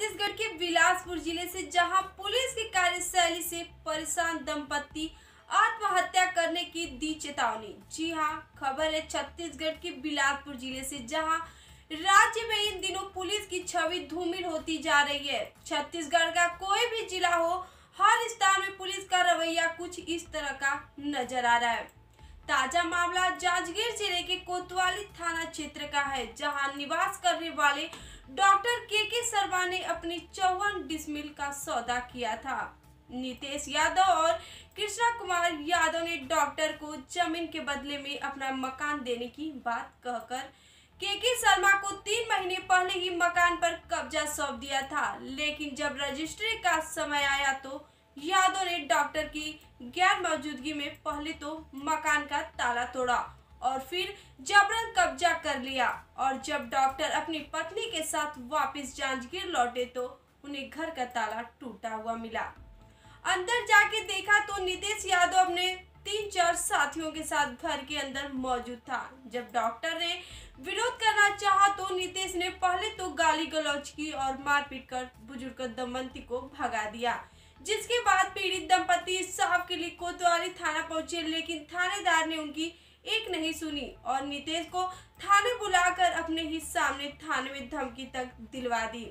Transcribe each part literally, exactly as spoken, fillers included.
छत्तीसगढ़ के बिलासपुर जिले से जहां पुलिस की कार्यशैली से परेशान दंपति आत्महत्या करने की दी चेतावनी। जी हां, खबर है छत्तीसगढ़ के बिलासपुर जिले से, जहां राज्य में इन दिनों पुलिस की छवि धूमिल होती जा रही है। छत्तीसगढ़ का कोई भी जिला हो, हर स्थान में पुलिस का रवैया कुछ इस तरह का नजर आ रहा है। ताजा मामला जांजगीर जिले के कोतवाली थाना क्षेत्र का है, जहां निवास करने वाले डॉक्टर के के शर्मा ने अपनी चौवन डिसमिल का सौदा किया था। नितेश यादव और कृष्णा कुमार यादव ने डॉक्टर को जमीन के बदले में अपना मकान देने की बात कहकर के के शर्मा को तीन महीने पहले ही मकान पर कब्जा सौंप दिया था। लेकिन जब रजिस्ट्री का समय आया तो यादव ने डॉक्टर की गैर मौजूदगी में पहले तो मकान का ताला तोड़ा और फिर जबरन कब्जा कर लिया। और जब डॉक्टर अपनी पत्नी के साथ वापस जांजगीर लौटे तो उन्हें घर का ताला टूटा हुआ मिला। अंदर जाके देखा तो नितेश यादव अपने तीन चार साथियों के साथ घर के अंदर मौजूद था। जब डॉक्टर ने विरोध करना चाहा तो नितेश ने पहले तो गाली गलौज की और मारपीट कर बुजुर्ग दंपति को भगा दिया, जिसके बाद पीड़ित दंपति इंसाफ के लिए कोतवाली थाना पहुंचे। लेकिन थानेदार ने उनकी एक नहीं सुनी और नितेश को थाने बुलाकर अपने ही सामने थाने में धमकी तक दिलवा दी।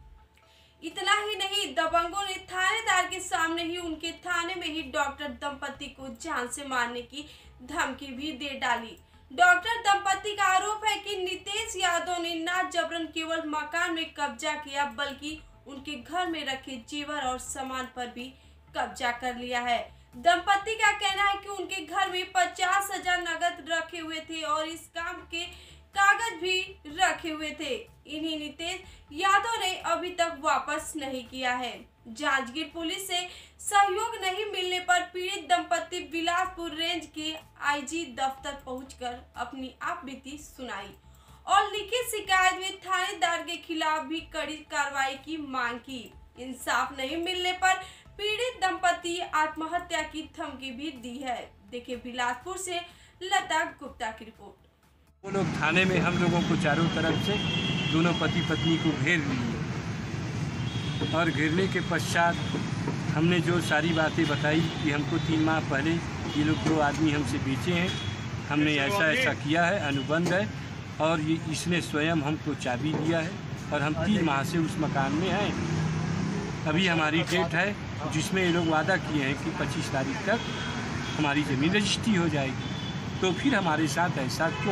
इतना ही नहीं, दबंगों ने थानेदार के सामने ही उनके थाने में ही डॉक्टर दंपति को जान से मारने की धमकी भी दे डाली। डॉक्टर दंपति का आरोप है कि नितेश यादव ने न जबरन केवल मकान में कब्जा किया, बल्कि उनके घर में रखे जेवर और सामान पर भी कब्जा कर लिया है। दंपति का कहना है कि उनके घर में पचास हजार नगद रखे हुए थे और इस काम के कागज भी रखे हुए थे। इन्हीं नितेश यादव ने अभी तक वापस नहीं किया है। जांजगीर पुलिस से सहयोग नहीं मिलने पर पीड़ित दंपति बिलासपुर रेंज के आईजी दफ्तर पहुंचकर अपनी आप बीती सुनाई और लिखित शिकायत में थानेदार के खिलाफ भी कड़ी कार्रवाई की मांग की। इंसाफ नहीं मिलने पर पीड़ित दंपति आत्महत्या की धमकी भी दी है। देखिए बिलासपुर से लता गुप्ता की रिपोर्ट। वो लोग थाने में हम लोगों को चारों तरफ से दोनों पति पत्नी को घेर लिए और घेरने के पश्चात हमने जो सारी बातें बताई कि हमको तीन माह पहले ये लोग दो आदमी हमसे बेचे हैं, हमने ऐसा ऐसा किया है, अनुबंध है और ये इसने स्वयं हमको चाबी दिया है और हम तीन माह से उस मकान में हैं। अभी हमारी डेट है जिसमें ये लोग वादा किए हैं कि पच्चीस तारीख तक हमारी ज़मीन रजिस्ट्री हो जाएगी। तो फिर हमारे साथ ऐसा क्यों?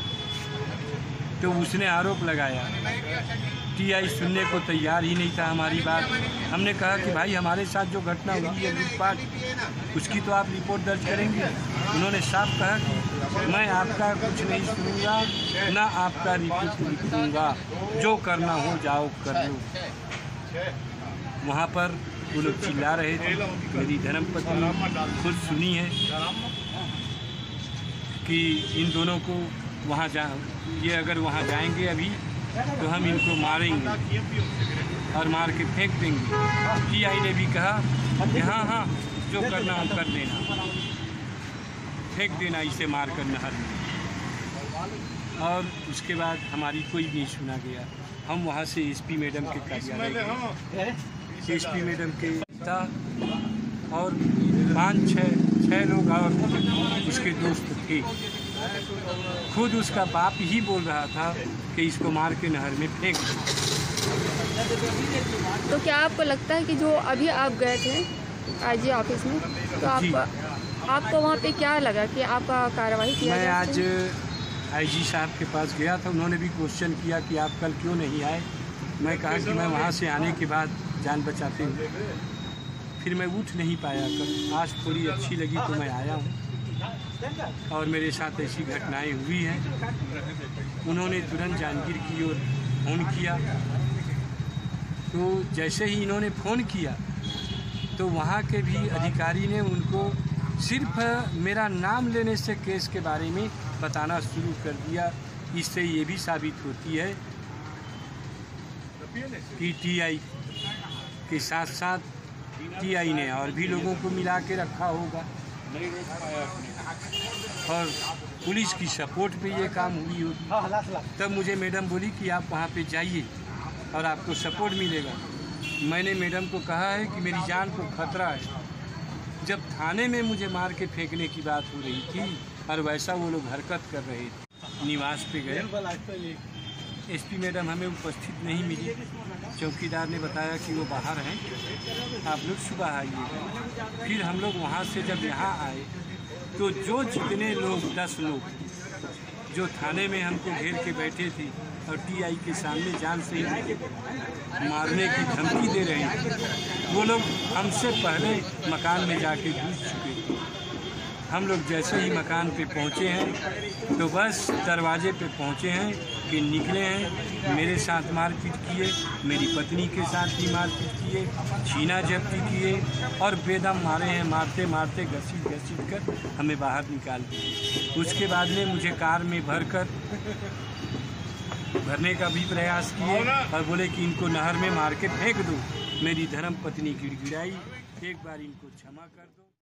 तो उसने आरोप लगाया। टीआई सुनने को तैयार ही नहीं था हमारी बात। हमने कहा कि भाई हमारे साथ जो घटना हुई है लूटपाट, उसकी तो आप रिपोर्ट दर्ज करेंगे। उन्होंने साफ कहा कि मैं आपका कुछ नहीं सुनूंगा, ना आपका रिपोर्ट लिखूंगा, जो करना हो जाओ कर लो। वहाँ पर वो लोग चिल्ला रहे थे। मेरी धर्मपत्नी खुद सुनी है कि इन दोनों को वहाँ जा ये अगर वहाँ जाएंगे अभी तो हम इनको मारेंगे और मार के फेंक देंगे। टीआई ने भी कहा कि हाँ हाँ जो करना हो कर देना, फेंक देना इसे मार कर नहर में। और उसके बाद हमारी कोई नहीं सुना गया। हम वहाँ से एसपी मैडम के कार्यालय गए। एसपी मैडम के था और पाँच छः छः लोग और उसके दोस्त थे। खुद उसका बाप ही बोल रहा था कि इसको मार के नहर में फेंक दो। तो क्या आपको लगता है कि जो अभी आप गए थे आईजी ऑफिस में, तो आप, आपको वहाँ पे क्या लगा कि आपका कार्रवाई किया? मैं आज आईजी साहब के पास गया था। उन्होंने भी क्वेश्चन किया कि आप कल क्यों नहीं आए। मैं कहा कि मैं वहाँ से आने के बाद जान बचाते हुए फिर मैं उठ नहीं पाया। कल आज थोड़ी अच्छी लगी तो मैं आया हूँ और मेरे साथ ऐसी घटनाएं हुई हैं। उन्होंने तुरंत जांजगीर की ओर फ़ोन किया। तो जैसे ही इन्होंने फ़ोन किया तो वहाँ के भी अधिकारी ने उनको सिर्फ मेरा नाम लेने से केस के बारे में बताना शुरू कर दिया। इससे ये भी साबित होती है कि टीआई के साथ साथ टीआई ने और भी लोगों को मिला के रखा होगा और पुलिस की सपोर्ट पे ये काम हुई होगी। तब मुझे मैडम बोली कि आप वहाँ पे जाइए और आपको सपोर्ट मिलेगा। मैंने मैडम को कहा है कि मेरी जान को खतरा है। जब थाने में मुझे मार के फेंकने की बात हो रही थी और वैसा वो लोग हरकत कर रहे थे, निवास पे गए। एसपी मैडम हमें उपस्थित नहीं मिली। चौकीदार ने बताया कि वो बाहर हैं, आप लोग सुबह आइएगा। फिर हम लोग वहाँ से जब यहाँ आए तो जो जितने लोग दस लोग जो थाने में हमको घेर के बैठे थे और टीआई के सामने जान से मारने की धमकी दे रहे थे, वो लोग हमसे पहले मकान में जाके घुस चुके थे। हम लोग जैसे ही मकान पे पहुँचे हैं तो बस दरवाजे पे पहुँचे हैं कि निकले हैं, मेरे साथ मारपीट किए, मेरी पत्नी के साथ भी मारपीट किए, छीना जब्ती किए और बेदम मारे हैं। मारते मारते घसीट घसीट कर हमें बाहर निकाल दिए। उसके बाद में मुझे कार में भर कर भरने का भी प्रयास किए और बोले कि इनको नहर में मार के फेंक दो। मेरी धर्म पत्नी गिड़गिड़ाई, एक बार इनको क्षमा कर दो।